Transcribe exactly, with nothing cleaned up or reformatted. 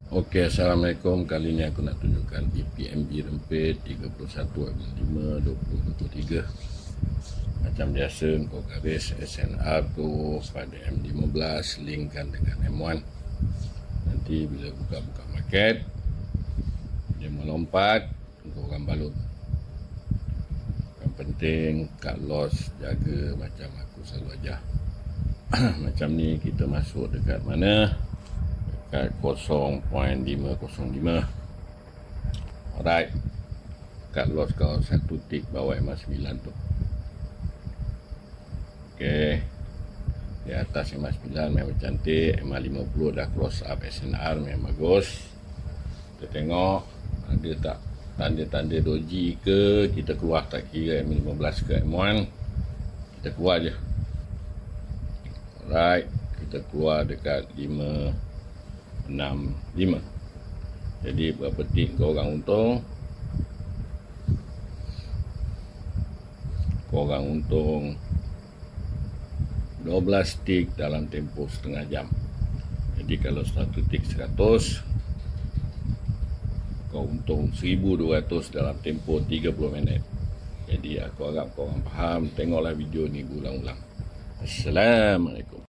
Okey, Assalamualaikum. Kali ni aku nak tunjukkan E P M B Rempit tiga puluh satu lima dua puluh dua puluh tiga. Macam biasa, kau garis S N R tu pada M lima belas, linkkan dengan M satu. Nanti bila buka-buka market, dia melompat, kau orang balut. Yang penting cut loss, jaga macam aku selalu ajar. Macam ni kita masuk dekat mana? Dekat kosong koma lima kosong lima. Alright, cut loss kau satu tick bawah M sembilan tu. Okey, di atas M sembilan memang cantik, M lima puluh dah cross up S N R memang bagus. Kita tengok ada tak tanda-tanda doji ke, kita keluar tak kira M lima belas ke M satu, kita keluar je. Alright, kita keluar dekat lima enam lima. Jadi berapa tick kau orang untung? Kau orang untung dua belas tick dalam tempoh setengah jam. Jadi kalau satu tick seratus, kau untung seribu dua ratus dalam tempoh tiga puluh minit. Jadi aku harap kau orang faham. Tengoklah video ni berulang-ulang. Assalamualaikum.